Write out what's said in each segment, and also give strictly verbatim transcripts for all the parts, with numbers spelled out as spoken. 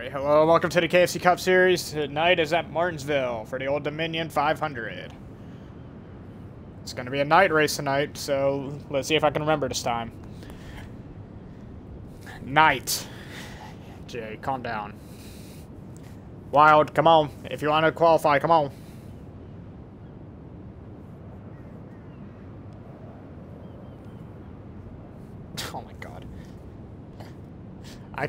Alright, hello, welcome to the K F C Cup Series. Tonight is at Martinsville for the Old Dominion five hundred. It's going to be a night race tonight, so let's see if I can remember this time. Night. Jay, calm down. Wild, come on. If you want to qualify, come on. Oh my god. I...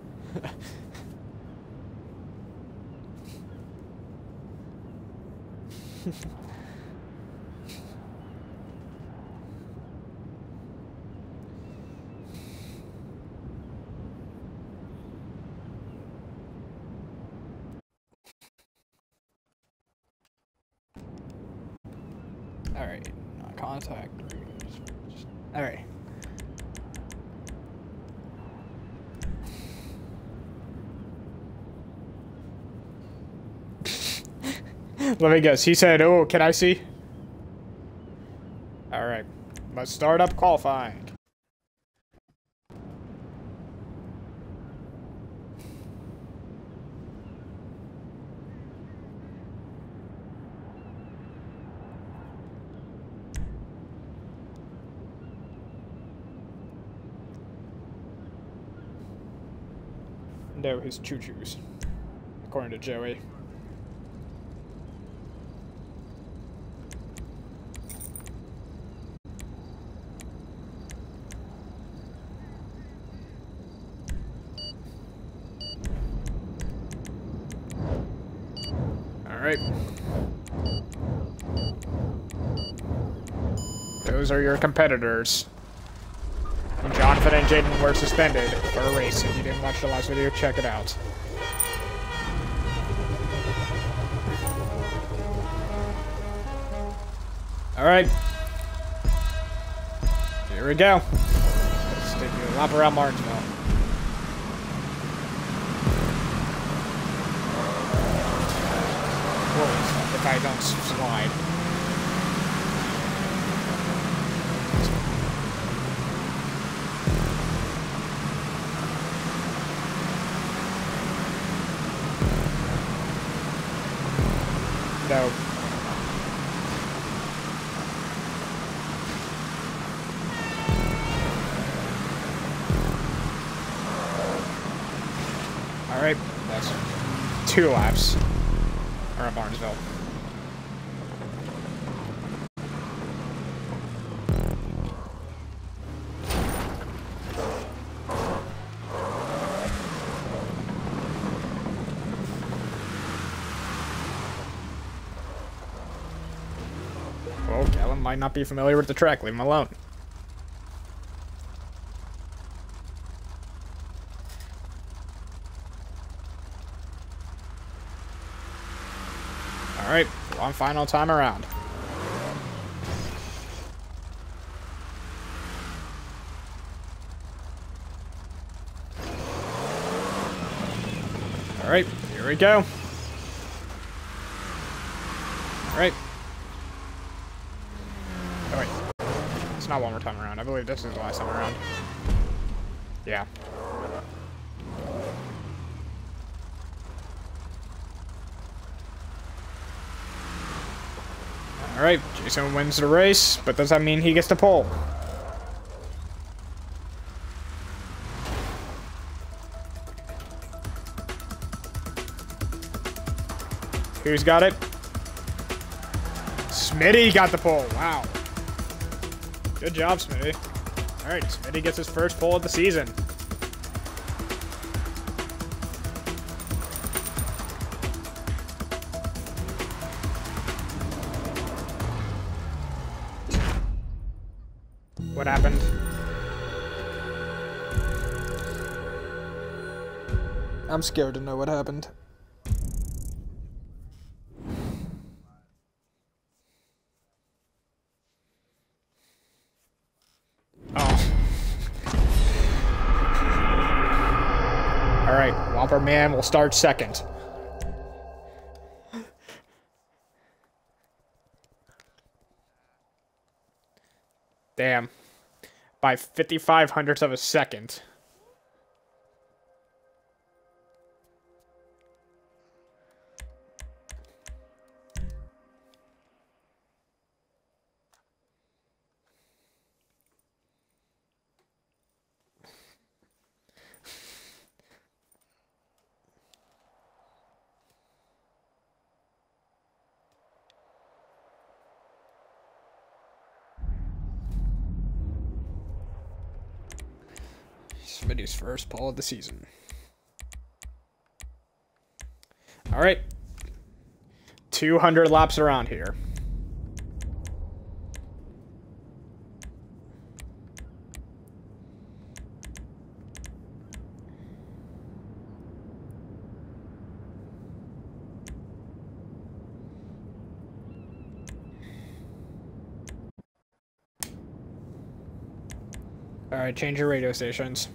Alright, not contact. Alright. Let me guess. He said, oh, can I see? Alright. Let's start up qualifying. No, his choo-choos. According to Joey. Alright. Those are your competitors. And Jonathan and Jaden were suspended for a race. If you didn't watch the last video, check it out. Alright. Here we go. Let's take a lap around Martinsville. Whoa, if I don't slide. No. Alright, that's two laps around Martinsville. Well, Galen might not be familiar with the track. Leave him alone. Alright, one final time around. Alright, here we go. Alright. Oh wait, it's not one more time around. I believe this is the last time around. Yeah. Alright, Jason wins the race, but does that mean he gets the pole? Who's got it? Smitty got the pole. Wow. Good job, Smitty. Alright, Smitty gets his first pole of the season. What happened? I'm scared to know what happened. Oh. Alright, Whopper Man will start second. Damn. By fifty-five hundredths of a second. Smitty's first pole of the season. All right. two hundred laps around here. All right, change your radio stations.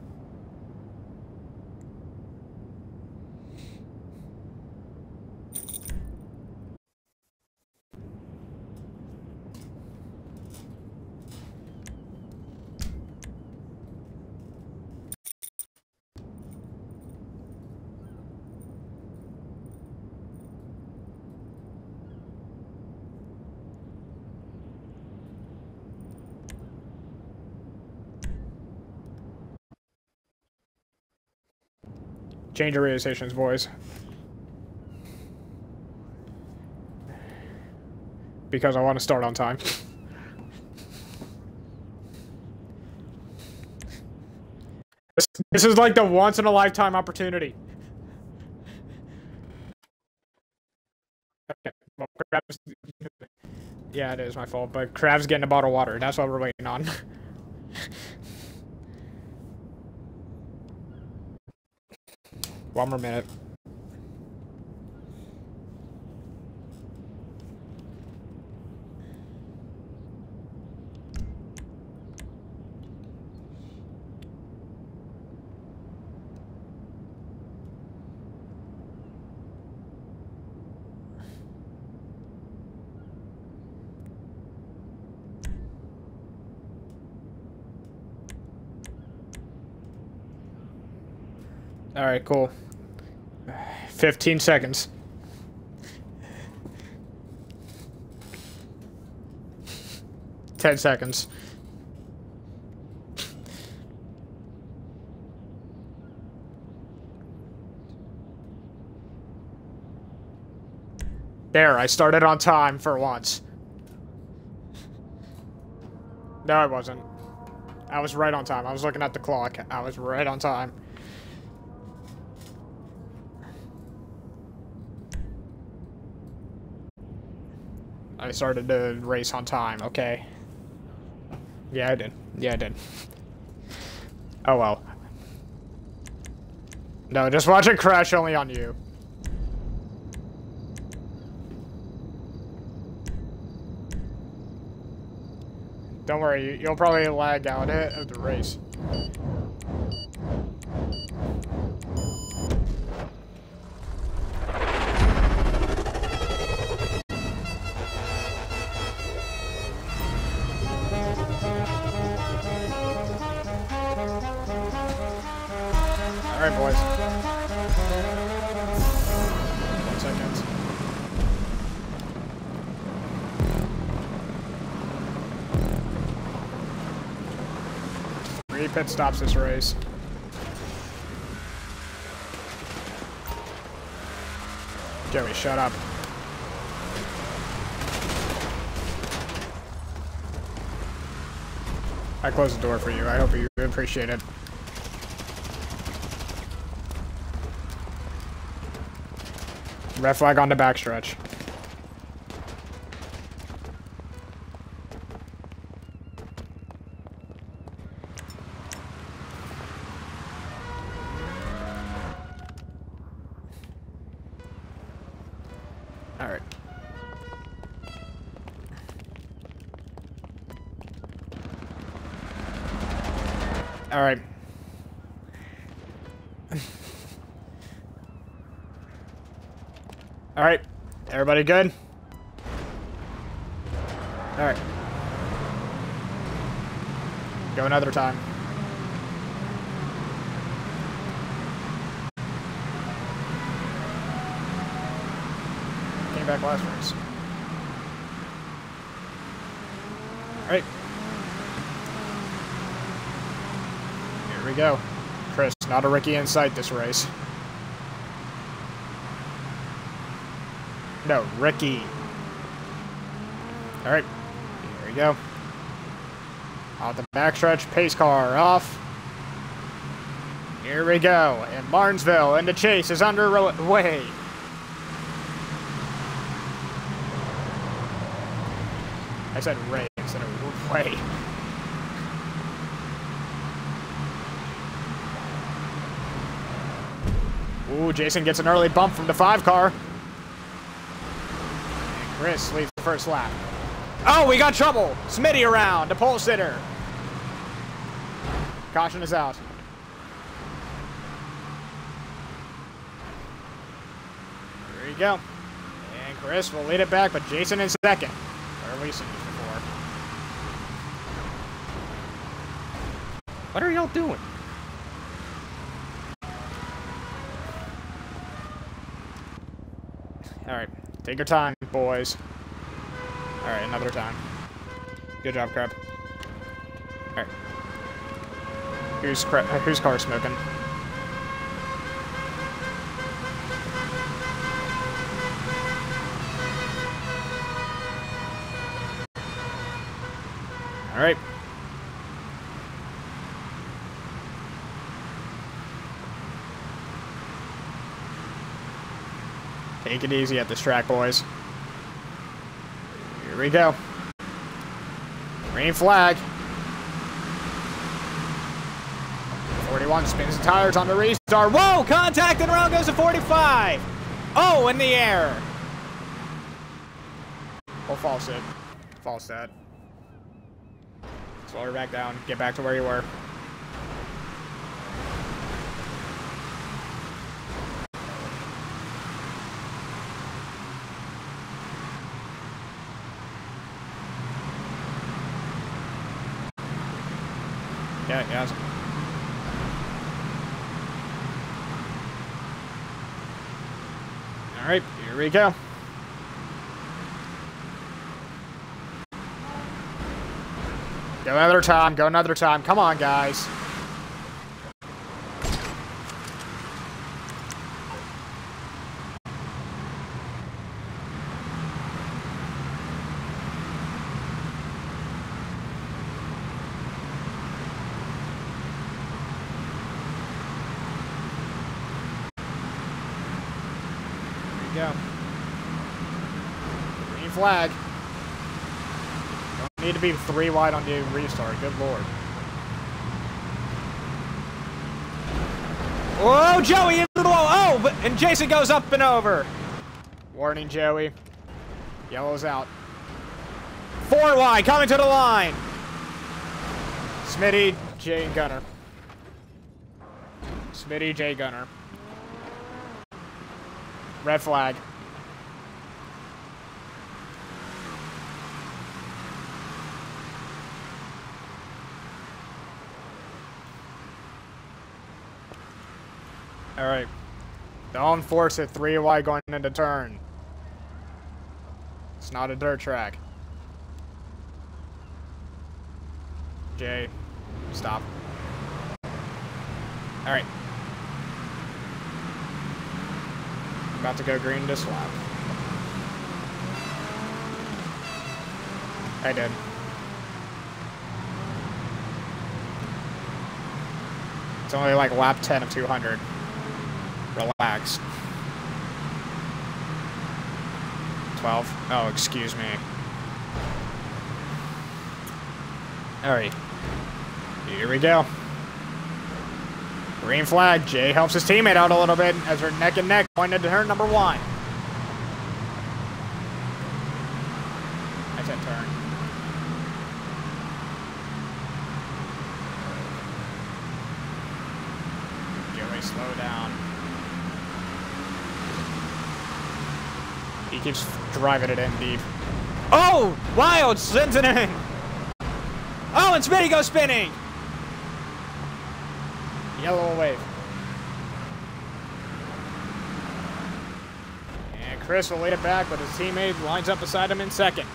Change your radio stations, boys. Because I want to start on time. this, this is like the once-in-a-lifetime opportunity. Okay. Well, Crab's... Yeah, it is my fault, but Crab's getting a bottle of water. That's what we're waiting on. One more minute. All right, cool. fifteen seconds. ten seconds. There, I started on time for once. No, I wasn't. I was right on time. I was looking at the clock. I was right on time. I started the race on time, okay. Yeah, I did. Yeah, I did. Oh, well. No, just watch it crash only on you. Don't worry, you'll probably lag out of the race. Alright, boys. One second. Three pit stops this race. Joey, shut up. I closed the door for you. I hope you appreciate it. Red flag on the backstretch. All right. All right. All right, everybody good? All right. Go another time. Came back last race. All right. Here we go. Chris, not a Ricky in sight this race. No, Ricky. All right, here we go. On the backstretch, pace car off. Here we go. And Martinsville into chase is underway. I said Ray instead of way. Ooh, Jason gets an early bump from the five car. And Chris leads the first lap. Oh, we got trouble. Smitty around, the pole sitter. Caution is out. There you go. And Chris will lead it back, but Jason in second. Or at least in before. What are y'all doing? Alright, take your time, boys. Alright, another time. Good job, Crab. Alright. Who's, cra who's car smoking? Alright. Take it easy at this track, boys. Here we go. Green flag. forty-one spins the tires on the restart. Whoa! Contact and around goes to forty-five. Oh, in the air. Or false it. False that. Slow her back down. Get back to where you were. Yeah, yeah. All right, here we go. Go another time, go another time. Come on, guys. Go. Green flag. Don't need to be three wide on the restart. Good lord. Whoa, Joey into the wall. Oh, but, and Jason goes up and over. Warning, Joey. Yellow's out. Four wide coming to the line. Smitty, Jay, and Gunner. Smitty, Jay, Gunner. Red flag. All right. Don't force it three wide going into turn. It's not a dirt track. Jay, stop. All right. About to go green this lap. I did. It's only like lap ten of two hundred. Relax. twelve. Oh, excuse me. Alright. Here we go. Green flag. Jay helps his teammate out a little bit as they're neck and neck going into turn number one. I said turn. Joey, slow down. He keeps driving it in deep. Oh! Wild! Sends it in! Oh, and Smitty goes spinning! Yellow wave. And Chris will lead it back, but his teammate lines up beside him in second.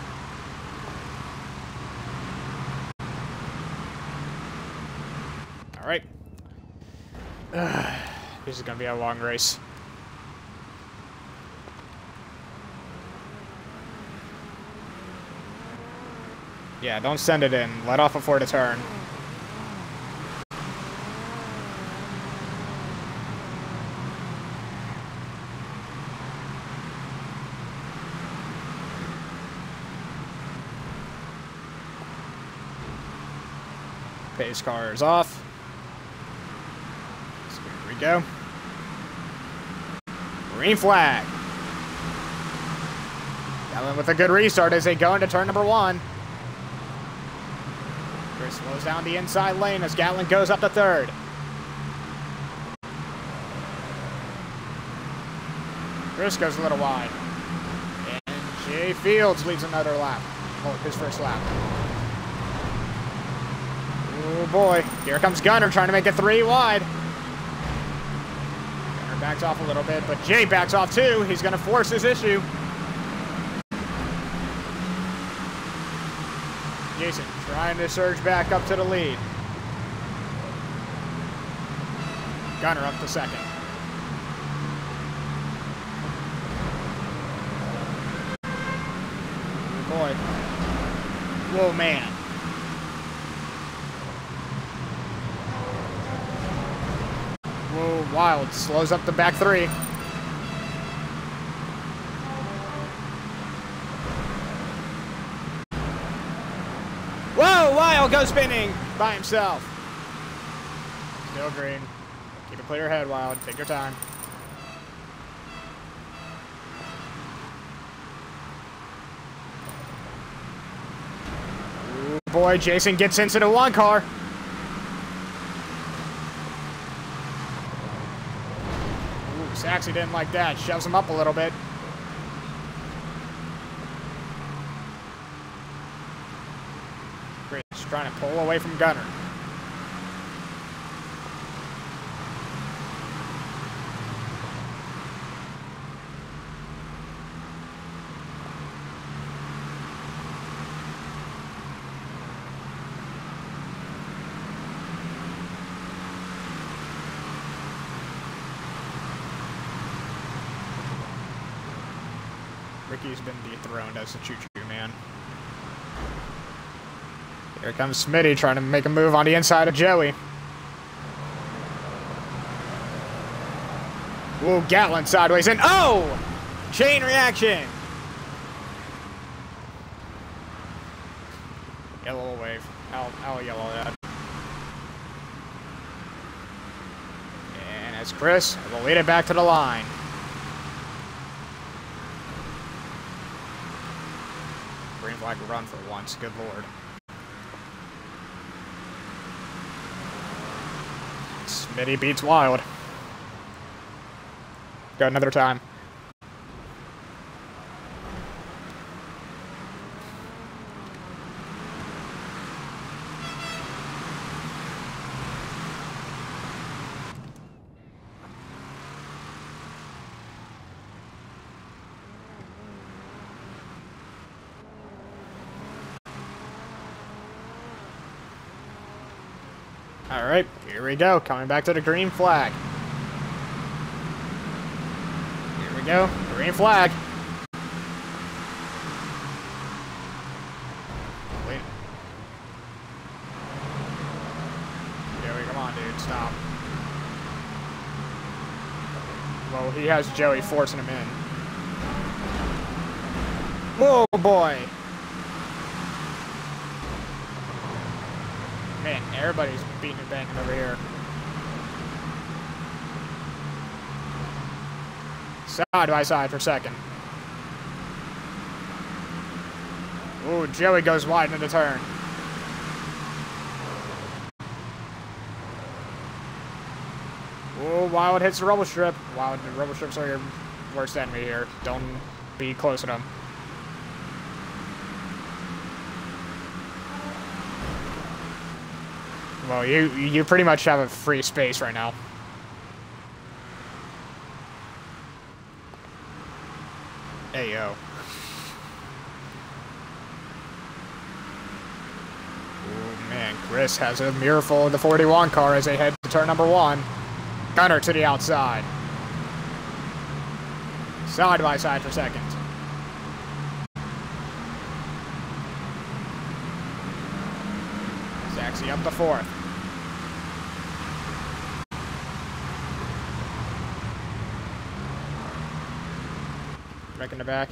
All right. Uh, this is going to be a long race. Yeah, don't send it in. Let off before the turn. Pace car is off. So here we go. Green flag. Gatlin with a good restart as they go into turn number one. Chris slows down the inside lane as Gatlin goes up to third. Chris goes a little wide. And Jay Fields leads another lap. Oh, his first lap. Oh boy. Here comes Gunner trying to make it three wide. Gunner backs off a little bit, but Jay backs off too. He's going to force his issue. Jason trying to surge back up to the lead. Gunner up to second. Boy. Whoa, man. Whoa, Wild slows up the back three. Whoa, Wild goes spinning by himself. Still green. Keep a clear head, Wild. Take your time. Boy, Jason gets into the one car. Ooh, Saxy didn't like that. Shoves him up a little bit. Chris trying to pull away from Gunner. Ricky's been dethroned as the choo-choo man. Here comes Smitty trying to make a move on the inside of Joey. Ooh, Gatlin sideways and oh! Chain reaction! Yellow wave. I'll, I'll yellow that. And as Chris will lead it back to the line. Green flag run for once. Good lord. Smitty beats Wild. Go another time. All right, here we go. Coming back to the green flag. Here we go. Green flag. Wait. Joey, come on, dude. Stop. Well, he has Joey forcing him in. Whoa, boy. Man, everybody's beating and banging over here. Side by side for second. Ooh, Joey goes wide into the turn. Ooh, Wild hits the rubble strip. Wild, the rubble strips are your worst enemy here. Don't be close to them. Well, you you pretty much have a free space right now. Hey, yo. Oh, man. Chris has a mirror full of the forty-one car as they head to turn number one. Gunner to the outside. Side by side for second. Saxy up to fourth. Back in the back.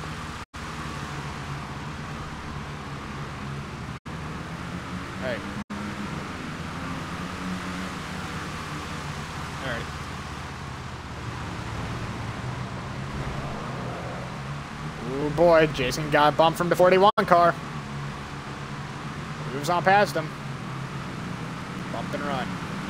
Hey, boy, Jason got bumped from the forty-one car. Moves on past him. Bump and run.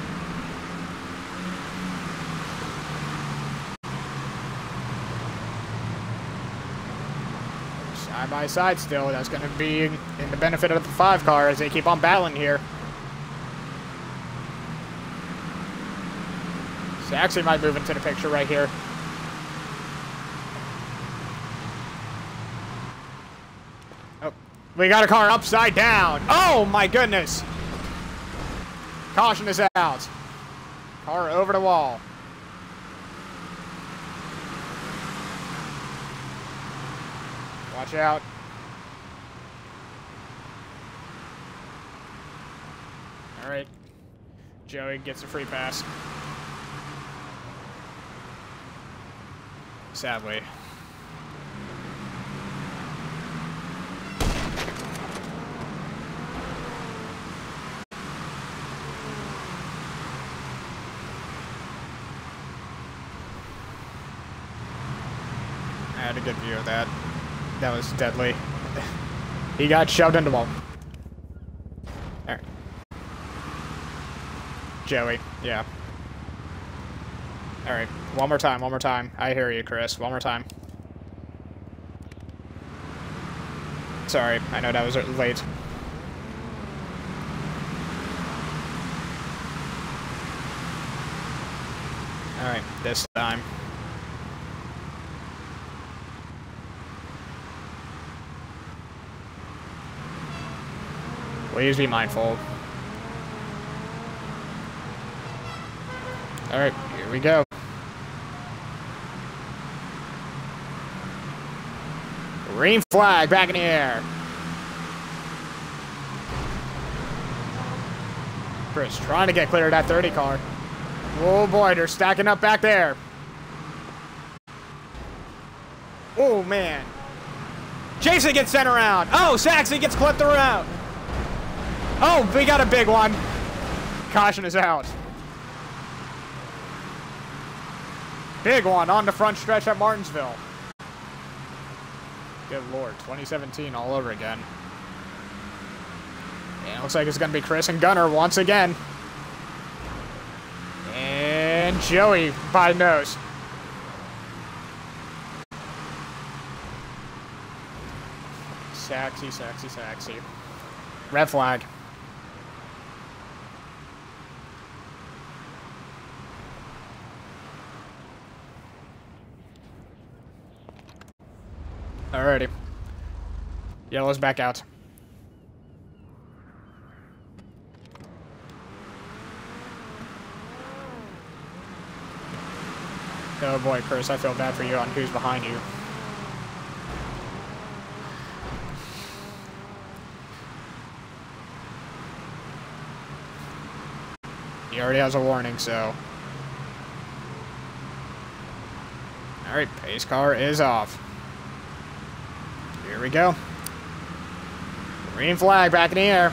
Side by side still. That's going to be in the benefit of the five car as they keep on battling here. Saxy might move into the picture right here. Oh, we got a car upside down. Oh my goodness. Caution is out. Car over the wall. Watch out. All right. Joey gets a free pass. Sadly. I had a good view of that. That was deadly. He got shoved into the wall. There. Joey, yeah. Alright, one more time, one more time. I hear you, Chris. One more time. Sorry, I know that was late. Alright, this time. Please be mindful. Alright, here we go. Green flag back in the air. Chris trying to get clear of that thirty car. Oh boy, they're stacking up back there. Oh man. Jason gets sent around. Oh, Saxon gets clipped around. Oh, we got a big one. Caution is out. Big one on the front stretch at Martinsville. Good lord, twenty seventeen all over again. And it looks like it's going to be Chris and Gunner once again. And Joey by the nose. Saxy, saxy, saxy. Red flag. Alrighty. Yellow's back out. Oh boy, Chris, I feel bad for you on who's behind you. He already has a warning, so... Alright, pace car is off. Here we go. Green flag back in the air.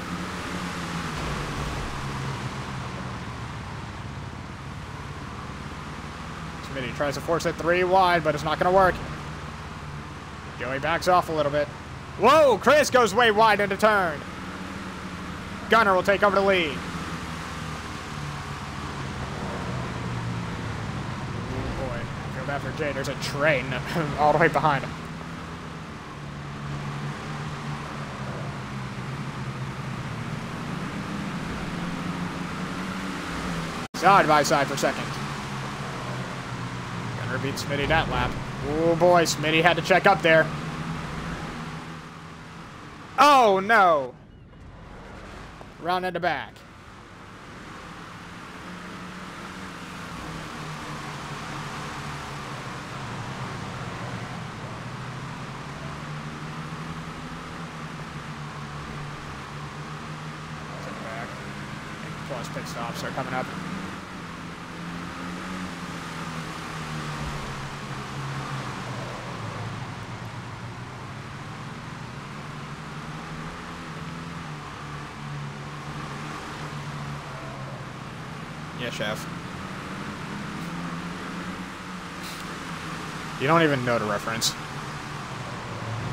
Smitty tries to force it three wide, but it's not going to work. Joey backs off a little bit. Whoa, Chris goes way wide into turn. Gunner will take over the lead. Oh boy, I feel bad for Jay. There's a train all the way behind him. Side by side for second. Gunner beat Smitty that lap. Oh boy, Smitty had to check up there. Oh no! Round in the back. Back. Plus pit stops are coming up. Yeah, chef. You don't even know the reference.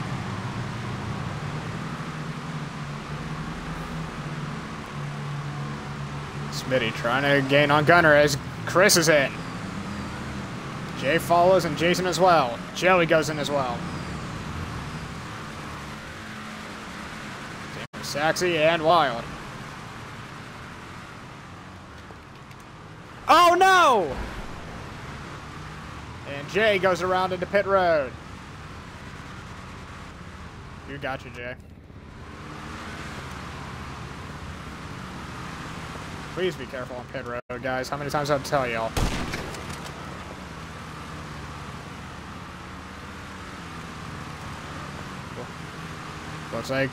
Smitty trying to gain on Gunner as Chris is in. Jay follows and Jason as well. Joey goes in as well. Saxy and Wild. Oh no! And Jay goes around into pit road. You got you, Jay. Please be careful on pit road, guys. How many times do I have to tell y'all? Looks like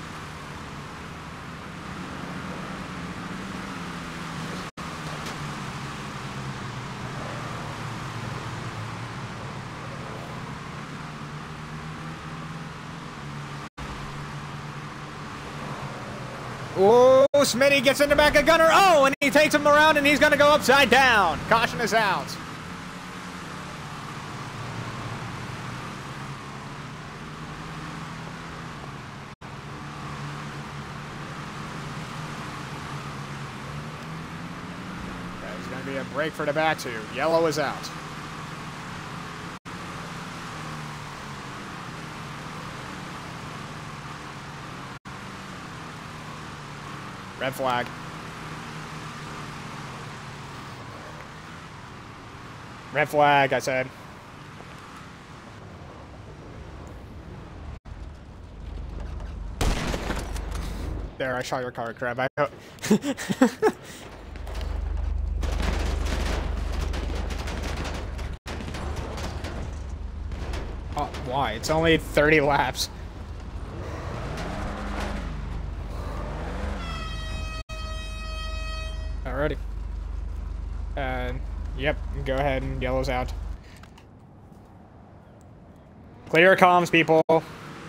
oh, Smitty gets in the back of Gunner. Oh, and he takes him around, and he's going to go upside down. Caution is out. There's going to be a break for the back two. Yellow is out. Red flag. Red flag, I said. There, I shot your car, Crab. I Oh, why? It's only thirty laps. Alrighty. Uh, yep, go ahead and yellow's out. Clear comms, people. One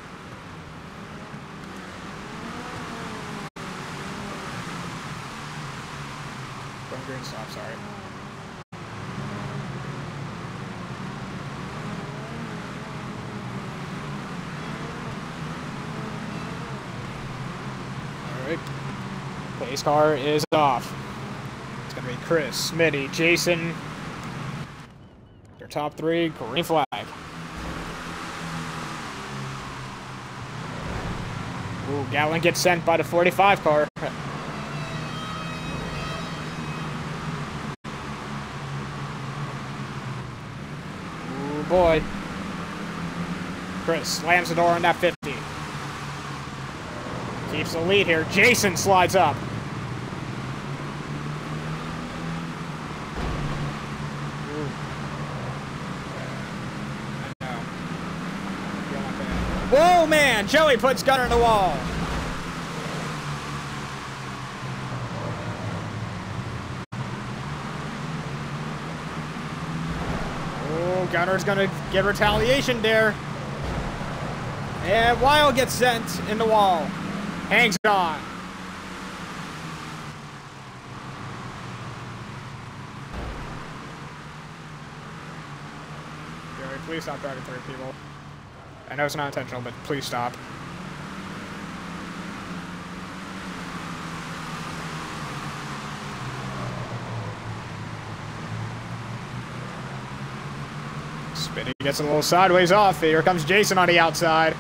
green stop, sorry. Alright. Pace car is off. It's gonna be Chris, Smitty, Jason. Their top three, green flag. Ooh, Gatlin gets sent by the forty-five car. Ooh, boy. Chris slams the door on that fifty. Keeps the lead here. Jason slides up. Whoa, man! Joey puts Gunner in the wall. Oh, Gunner's gonna get retaliation there. And Wild gets sent in the wall. Hangs on. Joey, please stop driving through people. I know it's not intentional, but please stop. Spinny gets a little sideways off. Here comes Jason on the outside.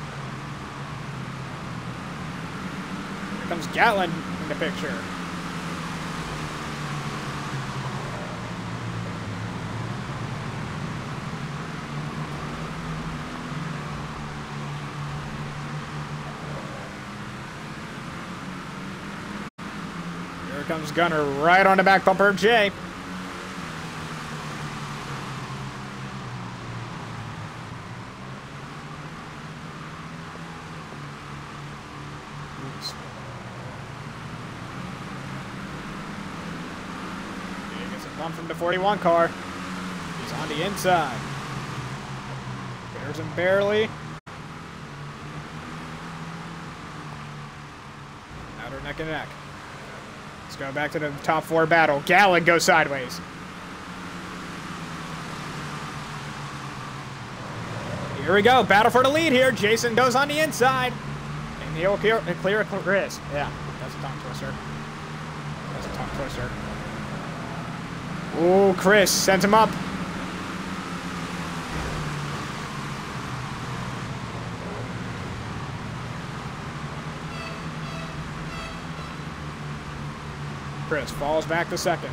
Here comes Gatlin in the picture. Here comes Gunner right on the back bumper of Jay. Oops. He gets a bump from the forty-one car. He's on the inside. Bears him barely. Outer neck and neck. Let's go back to the top four battle. Gatlin goes sideways. Here we go. Battle for the lead here. Jason goes on the inside. And he'll clear, clear Chris. Yeah, that's a tongue twister. That's a tongue Twister. Ooh, Chris sends him up. Chris falls back to second.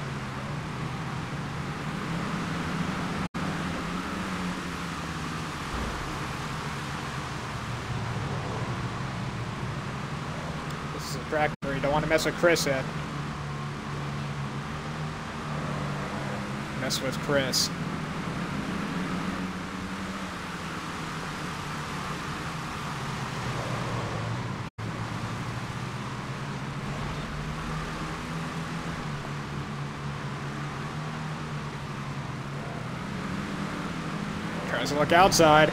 This is a track where you don't want to mess with Chris in. Mess with Chris. Tries to look outside.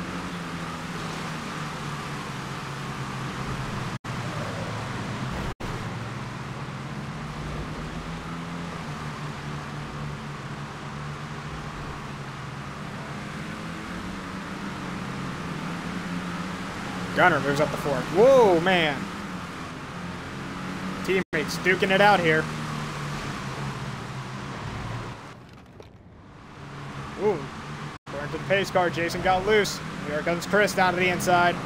Gunner moves up the fourth. Whoa, man. Teammates duking it out here. Ooh. According to the pace car, Jason got loose. Here comes Chris down to the inside.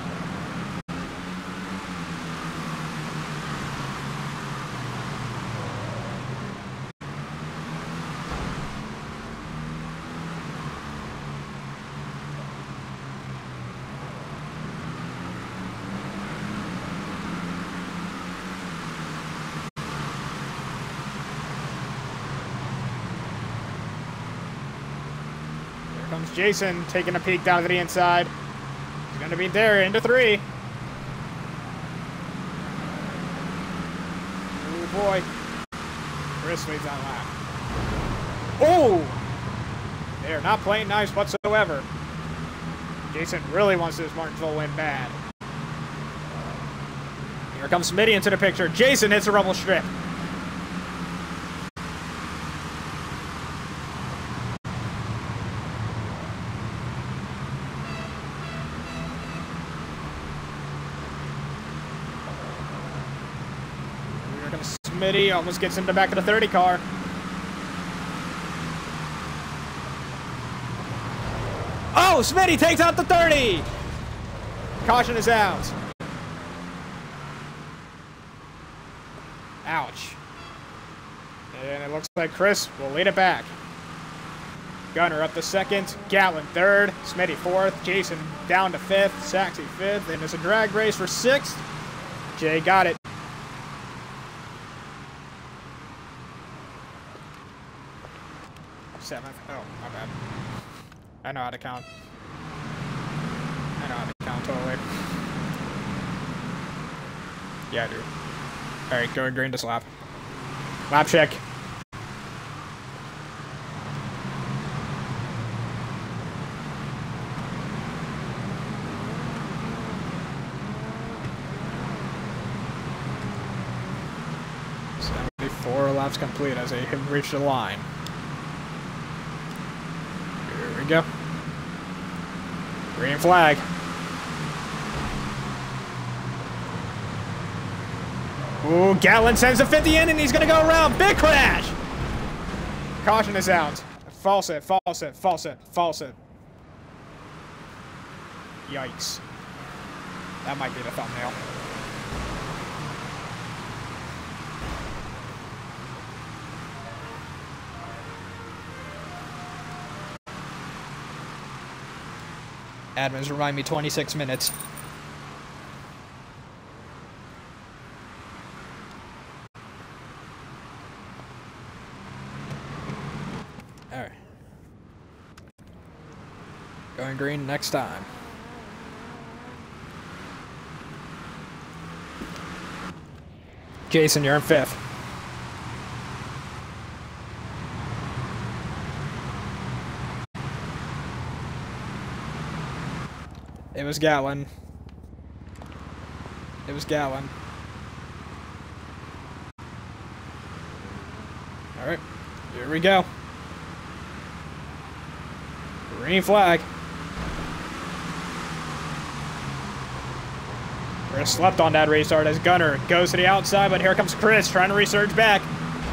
Comes Jason taking a peek down to the inside. He's going to be there into three. Oh boy. Chris leads that lap. Oh! They are not playing nice whatsoever. Jason really wants this Martinsville win bad. Here comes Smitty into the picture. Jason hits a rumble strip. Smitty almost gets in the back of the thirty car. Oh, Smitty takes out the thirty. Caution is out. Ouch. And it looks like Chris will lead it back. Gunner up to second, Gatlin third, Smitty fourth, Jason down to fifth, Saxy fifth, and it's a drag race for sixth. Jay got it. Seventh. Oh, my bad. I know how to count. I know how to count totally. Yeah, I do. Alright, go green this lap. Lap check. seventy-four laps complete as they have reached the line. Here we go. Green flag. Ooh, Gatlin sends the fifty in and he's gonna go around. Big crash! Caution is out. False it, false it, false it, false it. Yikes. That might be the thumbnail. Admins remind me twenty-six minutes. Alright. Going green next time. Jason, you're in fifth. It was Gatlin. It was Gatlin. Alright, here we go. Green flag. Chris slept on that restart as Gunner goes to the outside, but here comes Chris trying to resurge back.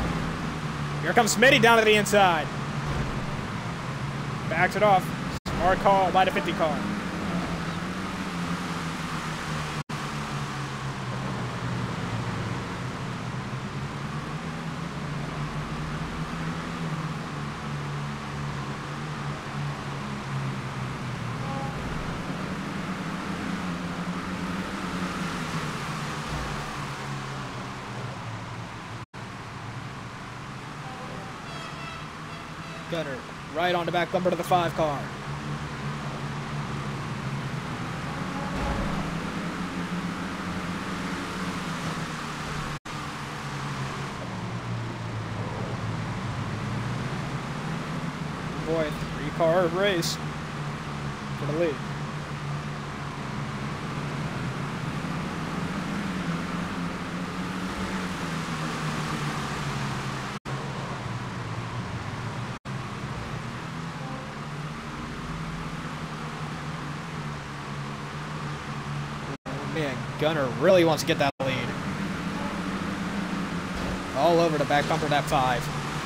Here comes Smitty down to the inside. Backs it off. Smart call by the fifty car. Gunner, right on the back bumper to the five car. Boy, three car race for the lead. Man, Gunner really wants to get that lead. All over the back bumper, that five.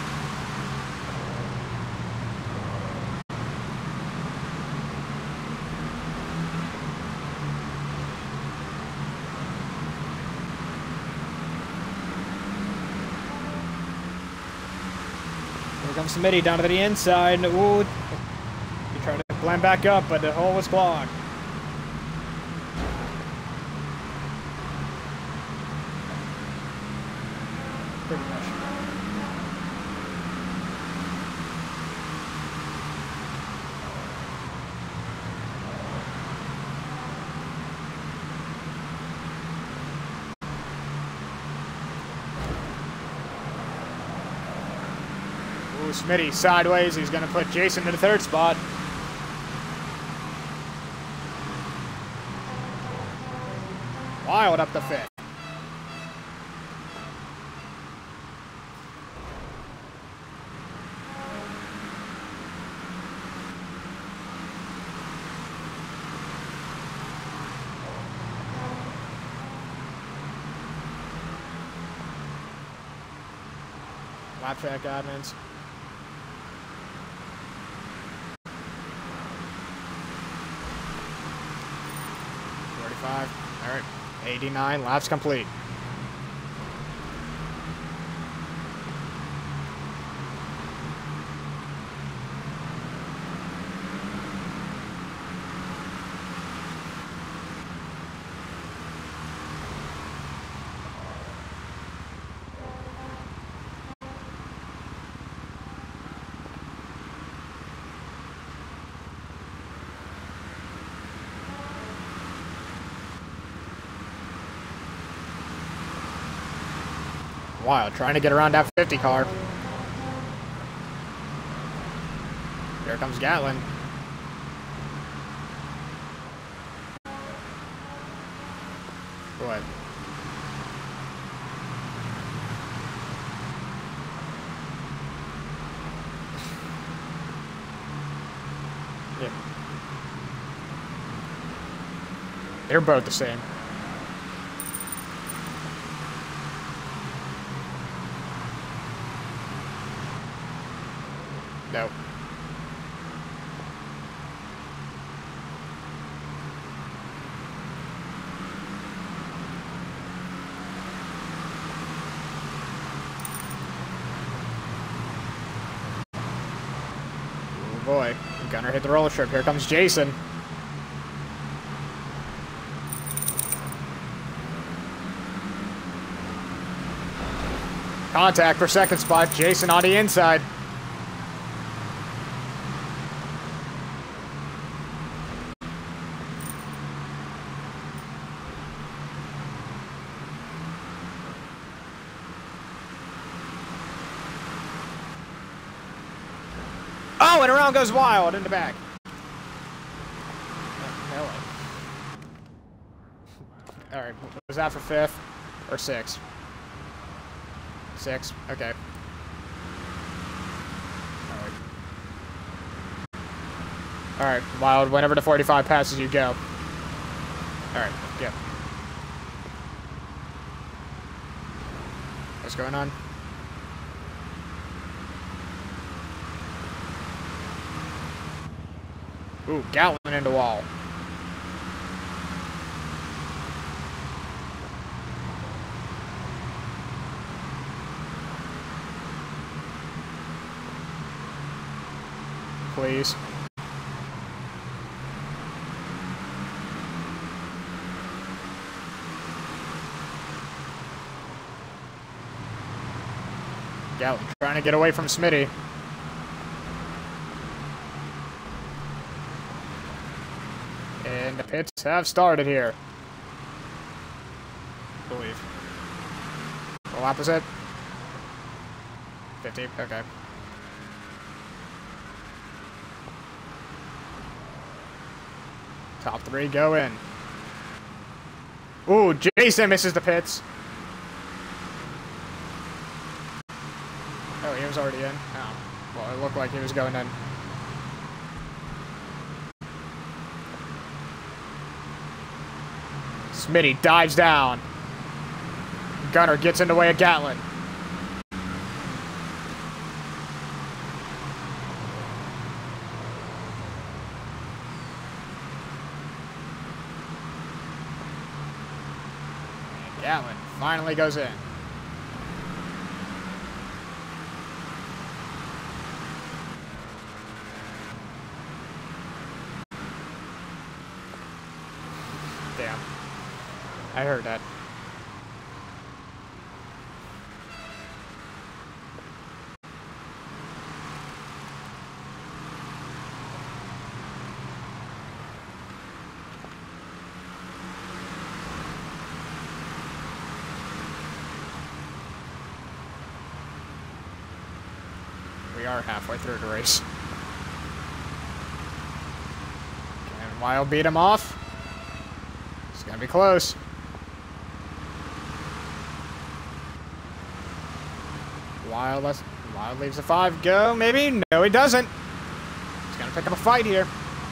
Here comes Smitty down to the inside. Ooh, he tried to blend back up, but the hole was clogged. Pretty much. Ooh, Smitty sideways. He's going to put Jason in the third spot. Wild up the fifth. Lap track admins. forty-five. All right. eighty-nine. Laps complete. Wild, trying to get around that fifty car. Here comes Gatlin. What? Yeah. They're both the same. No. Oh boy, Gunner hit the roller strip. Here comes Jason. Contact for second spot. Jason on the inside. Oh, and around goes Wild in the back. Hello. All right, was that for fifth or sixth? Six. Okay. All right. All right, Wild. Whenever the forty-five passes, you go. All right. Yep. What's going on? Ooh, Gatlin into wall. Please. Gatlin trying to get away from Smitty. And the pits have started here. I believe. Full opposite. fifty, okay. Top three go in. Ooh, Jason misses the pits. Oh, he was already in? Oh. Well, it looked like he was going in. Smitty dives down. Gunner gets in the way of Gatlin. And Gatlin finally goes in. Damn. I heard that. We are halfway through the race. Can Wild beat him off? It's gonna be close. Wild, let's, Wild leaves a five go, maybe? No, he doesn't. He's gonna pick up a fight here.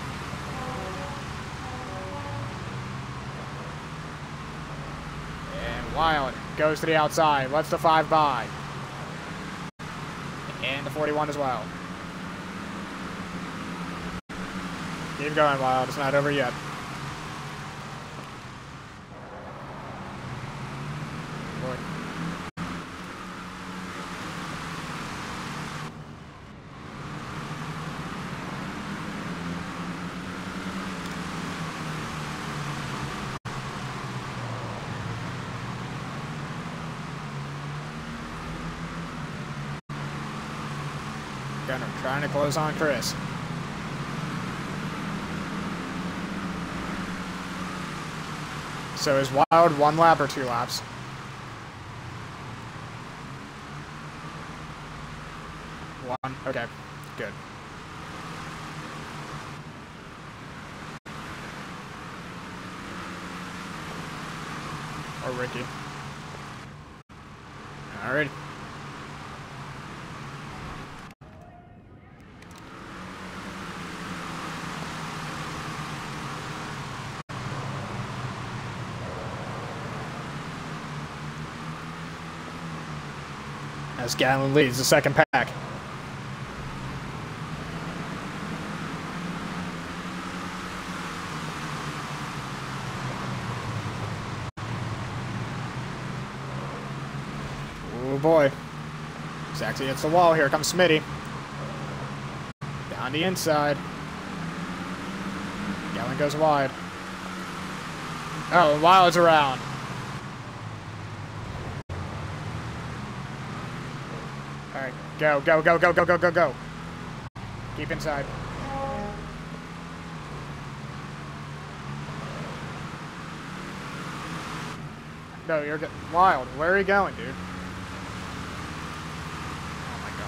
And Wild goes to the outside, lets the five by. And the forty-one as well. Keep going, Wild. It's not over yet. Boy. Gunner trying to close on Chris. So is Wild one lap or two laps? One. Okay. Good. Or Ricky. Alright. As Gatlin leads the second pack. Oh boy. Zaxy hits the wall. Here comes Smitty. Down the inside. Gatlin goes wide. Oh, Wild's around. Alright, go, go, go, go, go, go, go, go. Keep inside. No, you're good. Wild, where are you going, dude? Oh my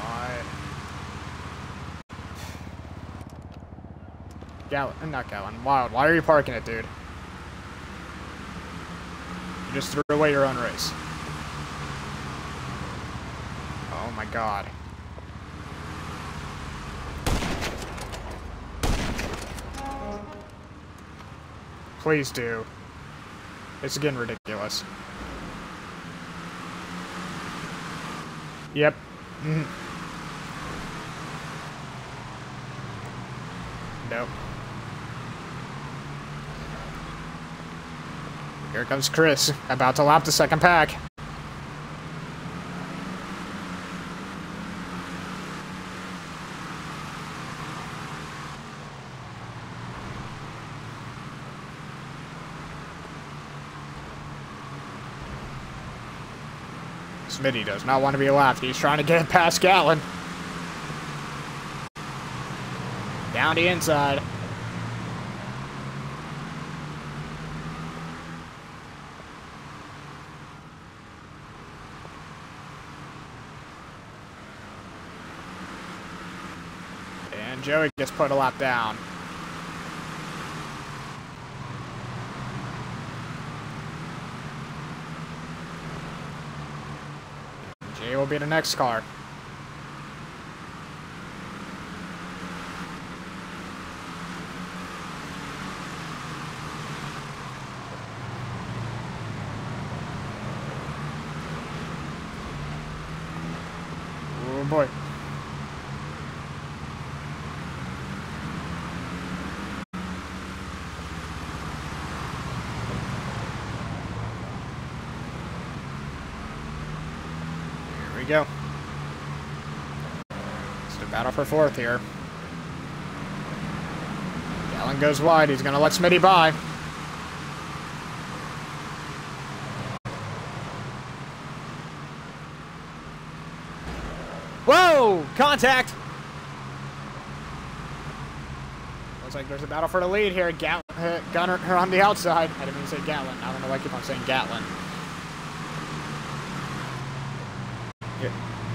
god. Gatlin, not Gatlin, Wild, why are you parking it, dude? You just threw away your own race. Oh my god. Please do. It's getting ridiculous. Yep. Mm-hmm. Nope. Here comes Chris, about to lap the second pack. Smitty does not want to be lapped. He's trying to get past Gatlin. Down the inside. And Joey gets put a lap down. Jay will be the next car. Oh boy. Go. It's the battle for fourth here. Gatlin goes wide. He's going to let Smitty by. Whoa! Contact! Looks like there's a battle for the lead here. Gat uh, Gunner on the outside. I didn't mean to say Gatlin. I don't know why I keep on saying Gatlin. Yeah.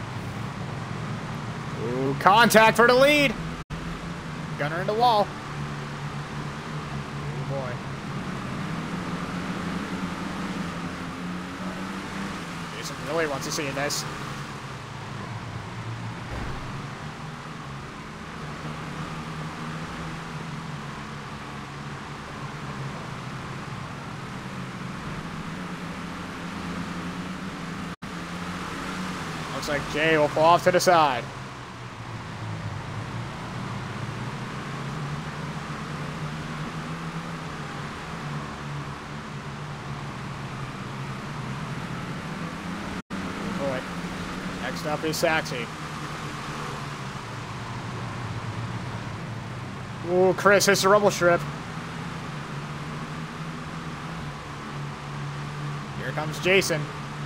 Ooh, contact for the lead. Gunner in the wall. Oh boy. Jason really wants to see this. Looks like Jay will pull off to the side. Oh boy. Next up is Saxy. Ooh, Chris hits the rumble strip. Here comes Jason.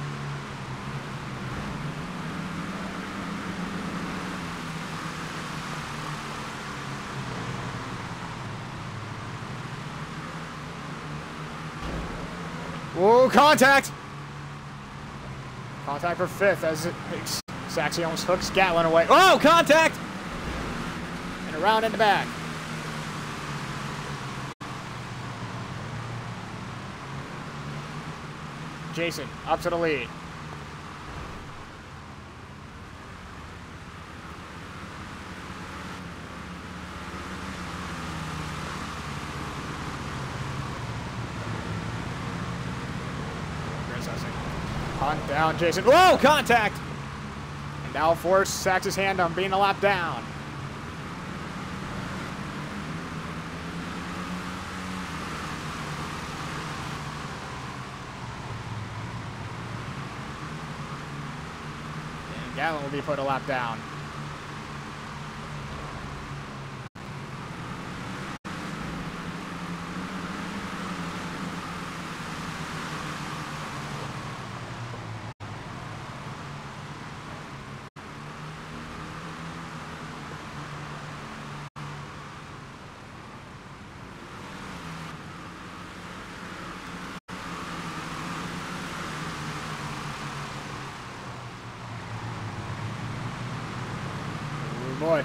Whoa, contact! Contact for fifth as it, Saxy almost hooks Gatlin away. Oh, contact! And around in the back. Jason, up to the lead. Hunt down Jason. Whoa, contact! And now force Sax's hand on being a lap down. And Gatlin will be put a lap down. Boy.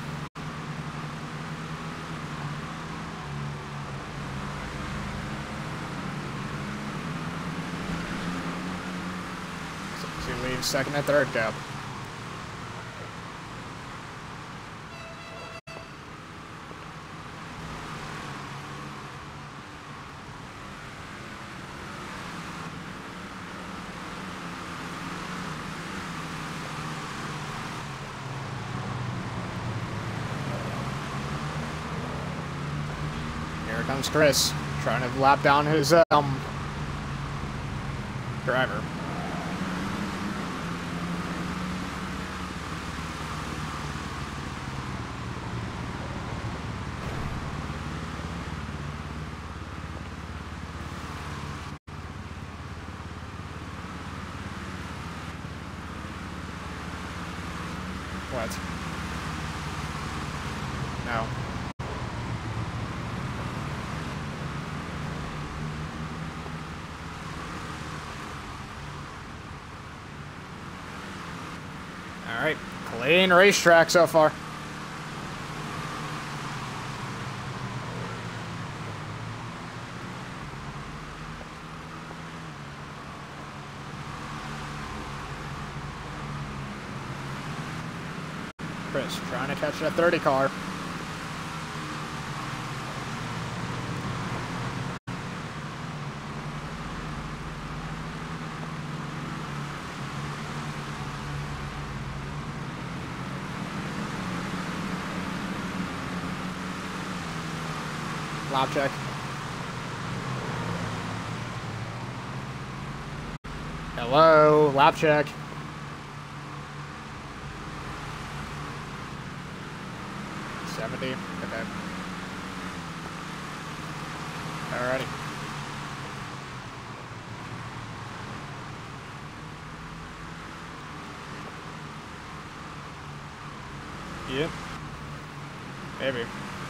So he leaves second and third go. Here comes Chris, trying to lap down his um driver. What? No. All right, clean racetrack so far. Chris trying to catch that thirty car. Lap check. Hello, lap check. seventy, okay. Alrighty. Yep. Maybe.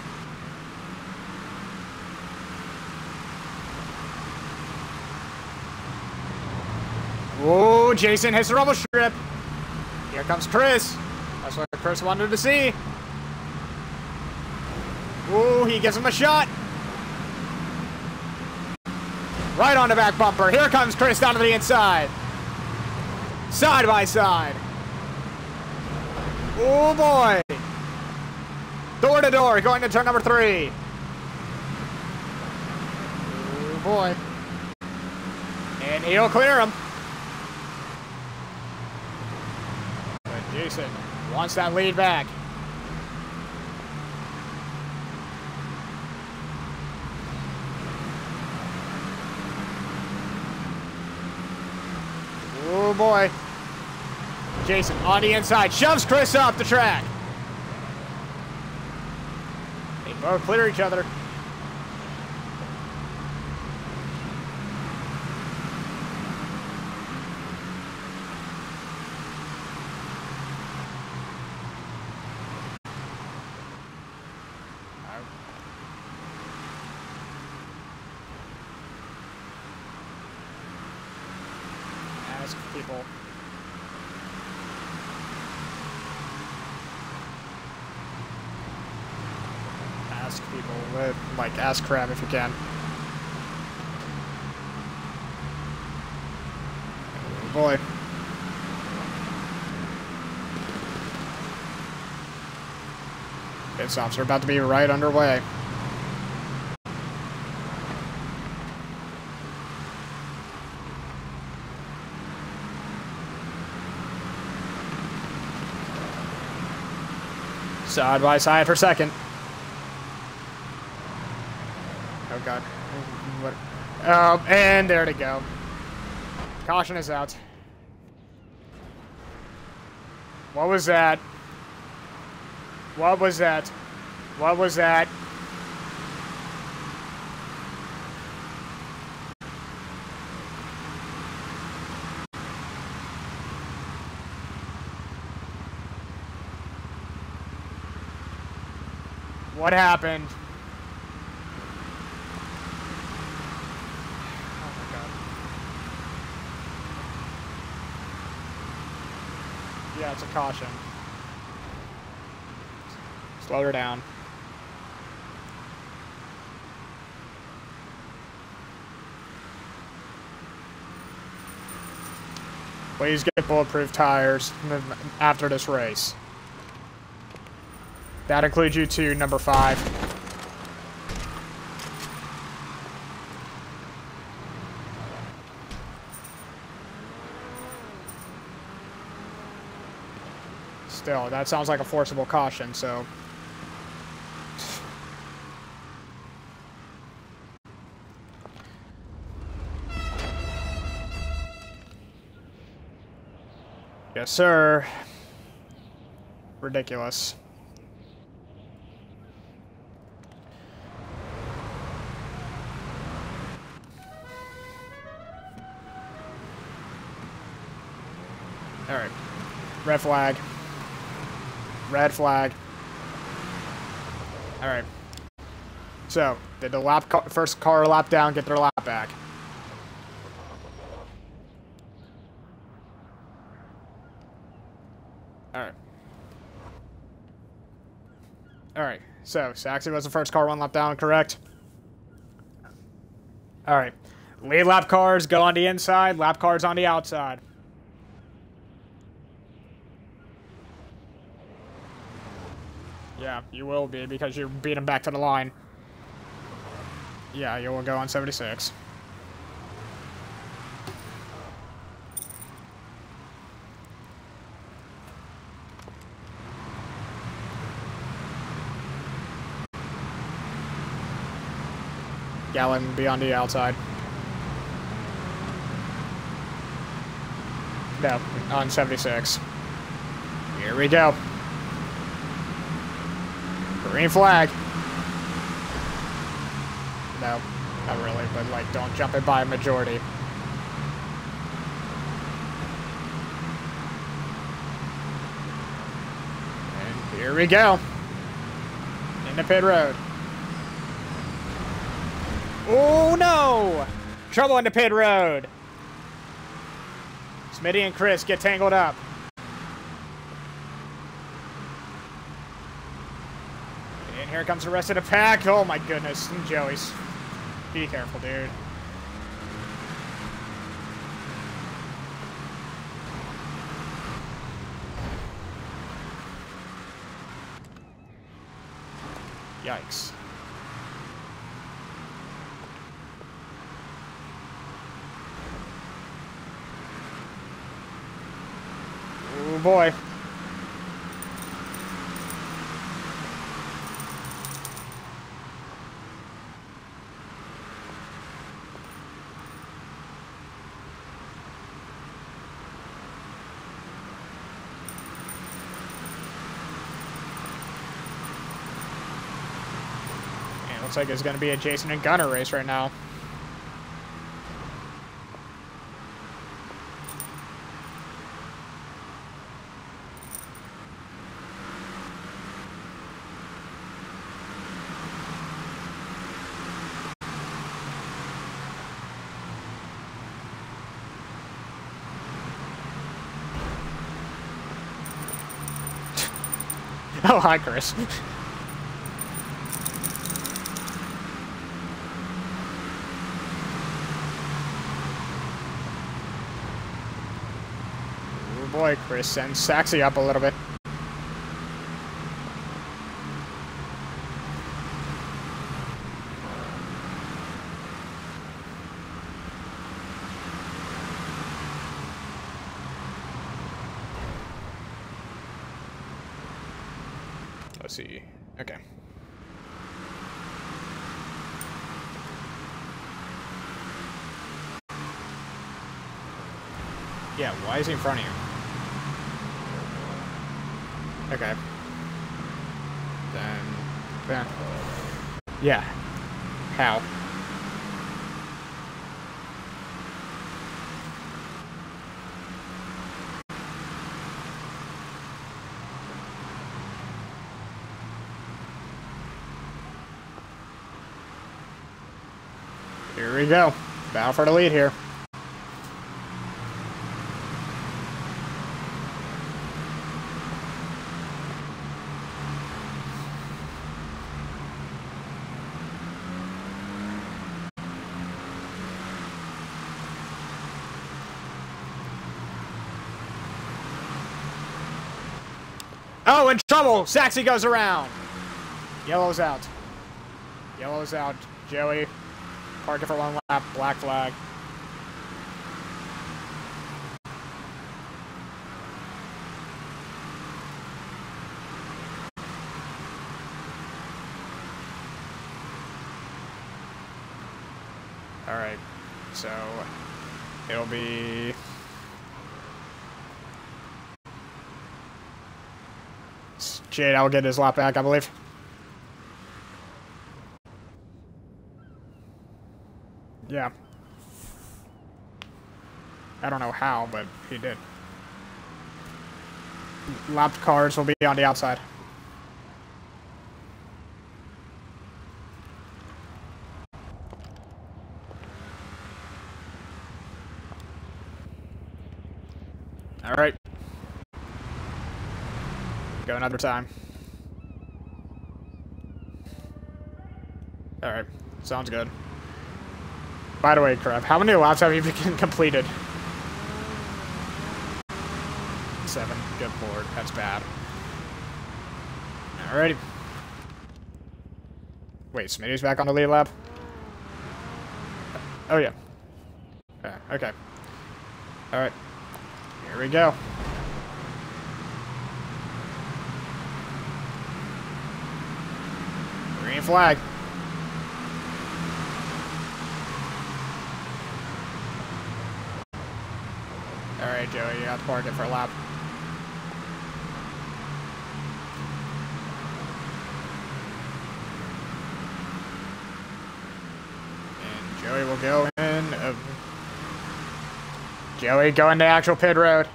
Whoa, Jason hits the rubble strip. Here comes Chris. That's what Chris wanted to see. Ooh, he gives him a shot. Right on the back bumper. Here comes Chris down to the inside. Side by side. Oh boy. Door to door, going to turn number three. Oh boy. And he'll clear him. But Jason wants that lead back. Oh boy. Jason on the inside shoves Chris off the track. They both clear each other. Ask people. Ask people with, like, ask Crab if you can. Oh boy. Pit stops are about to be right underway. Side by side for second. Oh god. What? Oh, and there to go. Caution is out. What was that? What was that? What was that? What happened? Oh my god. Yeah, it's a caution. Slow her down. Please get bulletproof tires after this race. That includes you too, number five. Still, that sounds like a forcible caution, so... Yes, sir. Ridiculous. Alright. Red flag. Red flag. Alright. So, did the lap car, first car lap down get their lap back? Alright. Alright, so Saxy was the first car one lap down, correct? Alright. Lead lap cars go on the inside, lap cars on the outside. Yeah, you will be because you beat him back to the line. Yeah, you will go on seventy-six. Gallon be on the outside. No, on seventy-six. Here we go. Green flag. No, not really, but like, don't jump it by a majority. And here we go. Into pit road. Oh no! Trouble in the pit road. Smitty and Chris get tangled up. And here comes the rest of the pack. Oh my goodness. And Joey's. Be careful, dude. Yikes. Oh boy. Man, looks like it's going to be a Jason and Gunner race right now. Oh, hi, Chris. Oh boy, Chris sends Saxy up a little bit. Let's see. Okay. Yeah, why is he in front of you? Okay. Then... then yeah. How? Here we go. Battle for the lead here. Oh, in trouble! Saxy goes around! Yellow's out. Yellow's out. Joey. Park it for one lap. Black flag. Alright. So, it'll be... Jade, I'll get his lap back, I believe. Yeah. I don't know how, but he did. Lapped cars will be on the outside. All right. Go another time. All right. Sounds good. By the way, crap, how many laps have you completed? Seven. Good lord. That's bad. Alrighty. Wait, Smitty's back on the lead lap? Oh, yeah. Yeah, okay. Alright. Here we go. Green flag. Alright, Joey, you have to park it for a lap. And Joey will go in. Uh, Joey, go into actual pit road.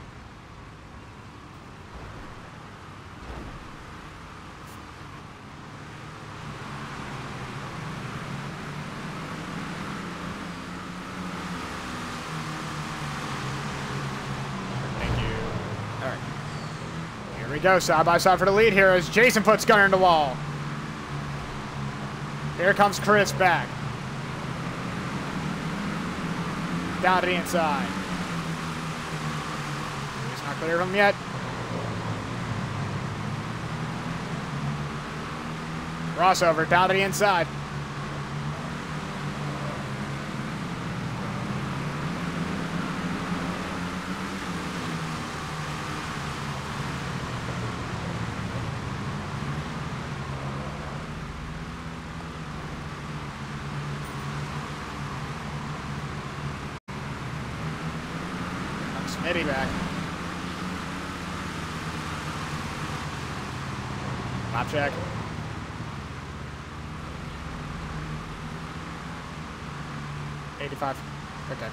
Here we go, side by side for the lead here as Jason puts Gunner in the wall. Here comes Chris back. Down to the inside. He's not clear of him yet. Crossover down to the inside. Eddie back. Lap check. eighty-five. Okay.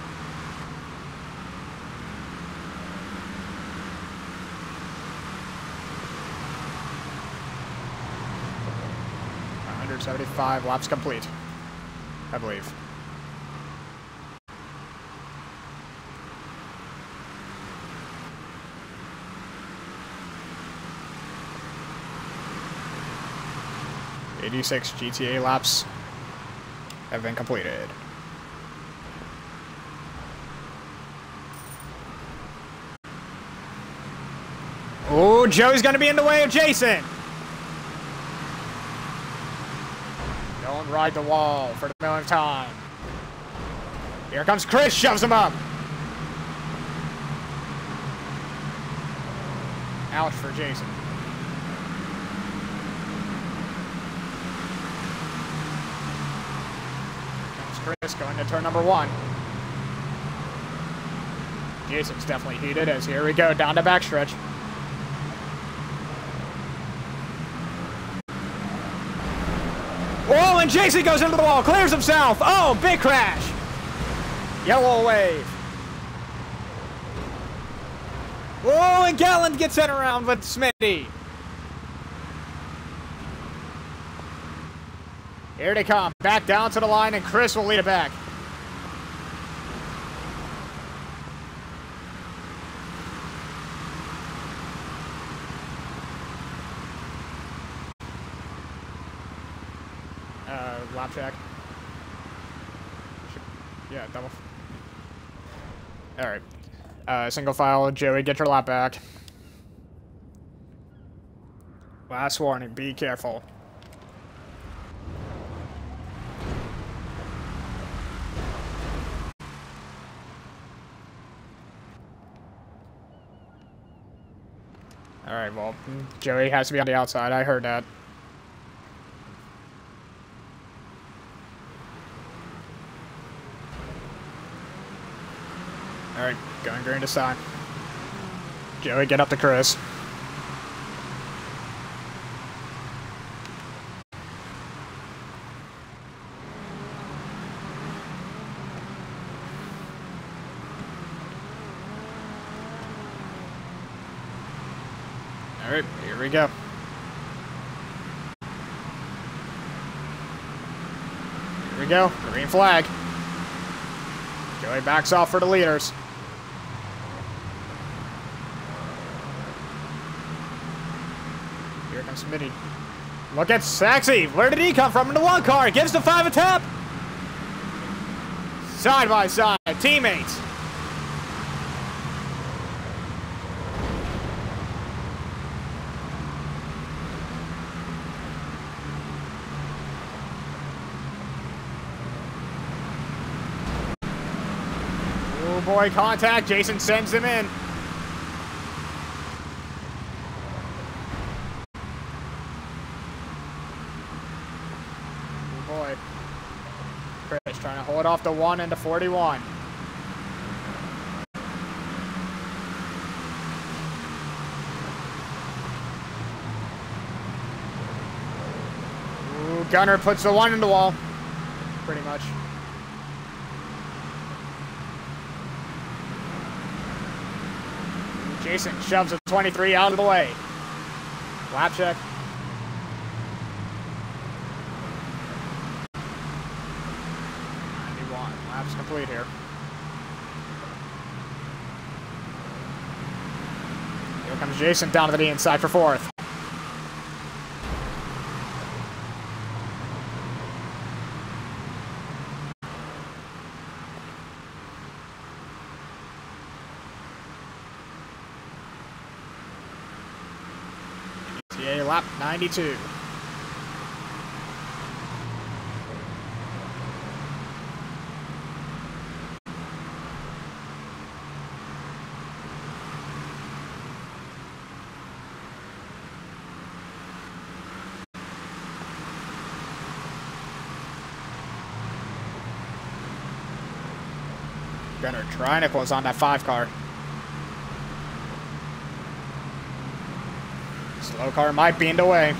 one hundred seventy-five laps complete, I believe. eighty-six G T A laps have been completed. Oh, Joey's going to be in the way of Jason. Don't ride the wall for the millionth time. Here comes Chris, shoves him up. Ouch for Jason. Chris going to turn number one. Jason's definitely heated as here we go down the backstretch. Oh, and Jason goes into the wall, clears himself. Oh, big crash. Yellow wave. Oh, and Gallen gets sent around with Smitty. Here they come, back down to the line, and Chris will lead it back. Uh, lap check. Yeah, double. All right. Uh, single file, Joey, get your lap back. Last warning, be careful. Alright, well, Joey has to be on the outside. I heard that. Alright, going green this time. Joey, get up to Chris. we go. Here we go. Green flag. Joey backs off for the leaders. Here comes Smitty. Look at Sexy. Where did he come from in the one car? Gives the five a tap. Side by side. Teammates. Oh boy, contact. Jason sends him in. Oh boy. Chris trying to hold off the one into forty-one. Ooh, Gunner puts the one in the wall. Pretty much. Jason shoves a twenty-three out of the way. Lap check. ninety-one. Lap's complete here. Here comes Jason down to the inside for fourth. E T A lap ninety-two. Gunner trying to close on that five car. Slow car might be in the way.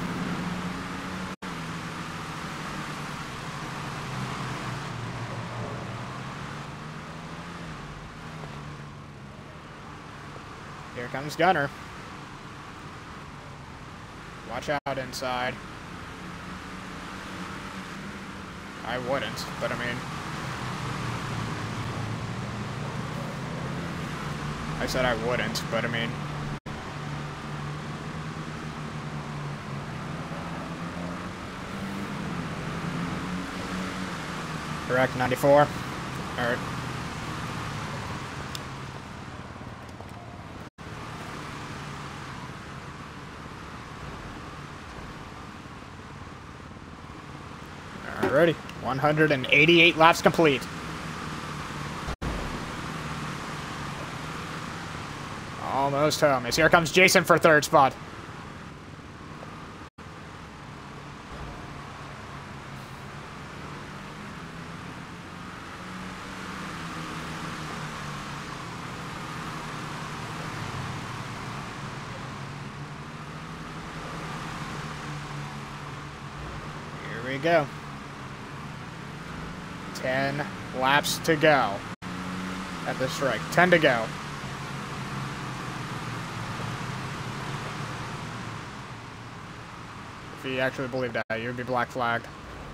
Here comes Gunner. Watch out inside. I wouldn't, but I mean... I said I wouldn't, but I mean... Correct, ninety-four. Alright. Alrighty. one hundred eighty-eight laps complete. Almost home. As here comes Jason for third spot. Here we go. Ten laps to go at the strike. Ten to go. If you actually believed that, you would be black flagged.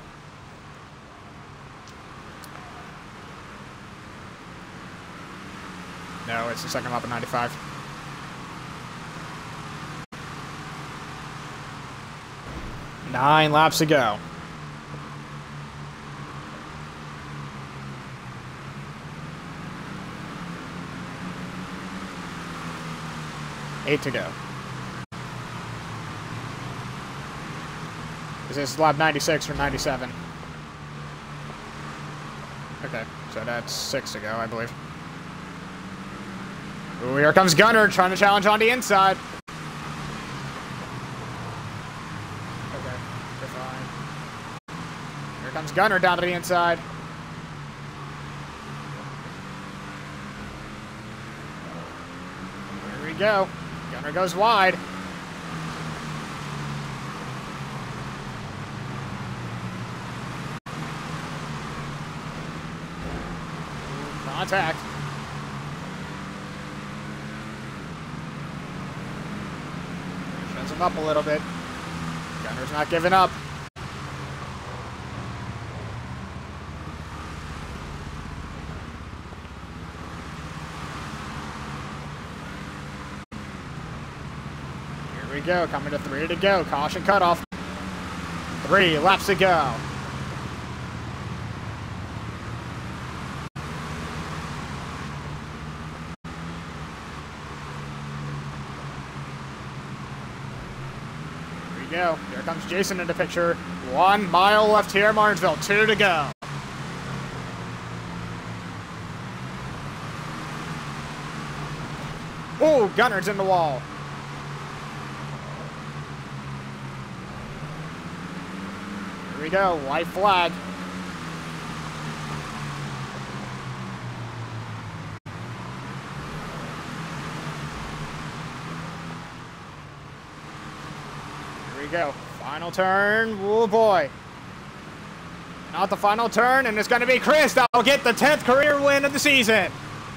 No, it's the second lap of ninety-five. Nine laps to go. Eight to go. Is this lap ninety-six or ninety-seven? Okay, so that's six to go, I believe. Ooh, here comes Gunner trying to challenge on the inside. Okay, you're fine. Here comes Gunner down to the inside. Here we go. Gunner goes wide. Contact. Sheds him up a little bit. Gunner's not giving up. Here we go, coming to three to go. Caution cutoff. Three laps to go. Here we go. Here comes Jason into picture. One mile left here, Martinsville. Two to go. Ooh, Gunner's in the wall. Here we go, white flag. Here we go, final turn, oh boy. Not the final turn, and it's gonna be Chris that'll get the tenth career win of the season.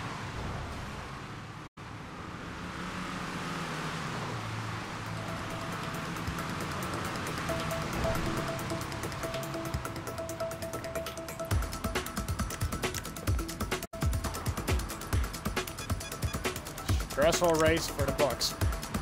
Stressful race for the books.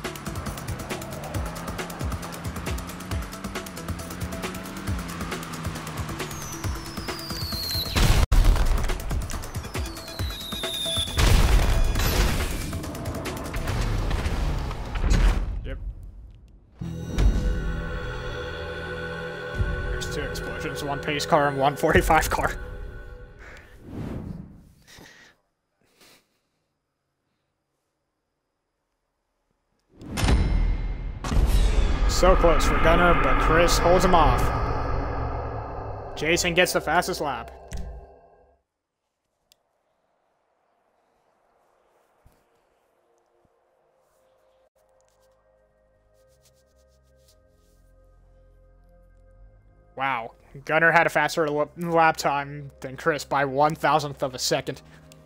Yep. There's two explosions, one pace car and one forty-five car. So close for Gunner, but Chris holds him off. Jason gets the fastest lap. Wow, Gunner had a faster lap time than Chris by one thousandth of a second.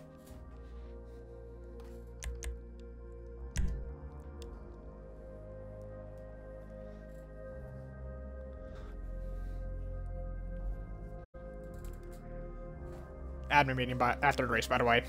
Admin meeting by, after the race, by the way.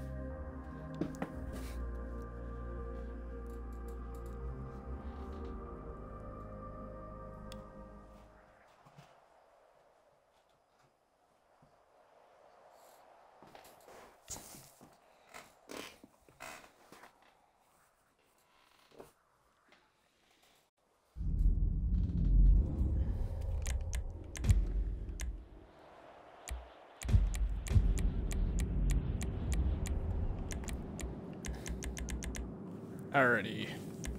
Alrighty.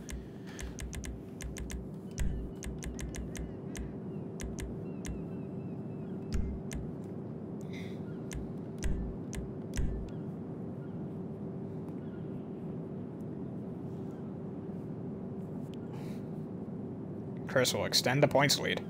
Chris will extend the points lead.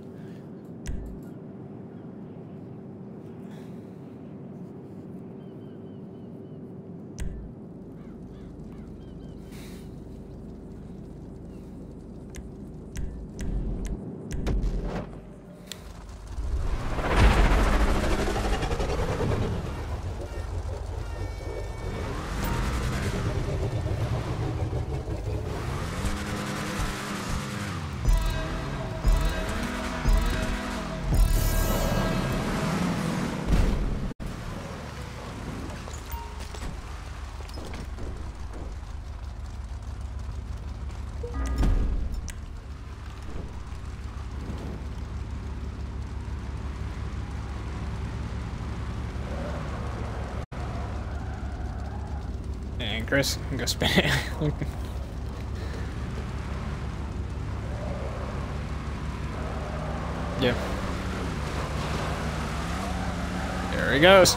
And Chris, go spin it. Yeah. There he goes.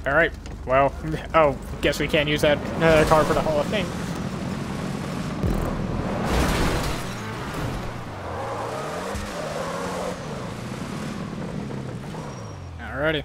Alright, well, oh, guess we can't use that uh, car for the Hall of Fame. Alrighty.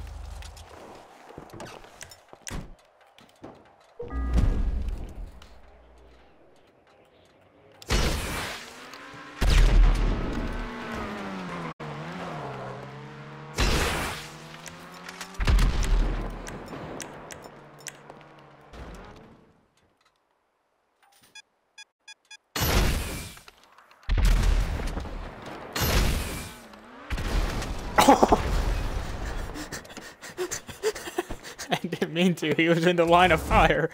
I didn't mean to. He was in the line of fire.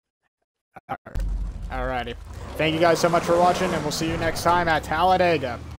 Alrighty. Thank you guys so much for watching, and we'll see you next time at Talladega.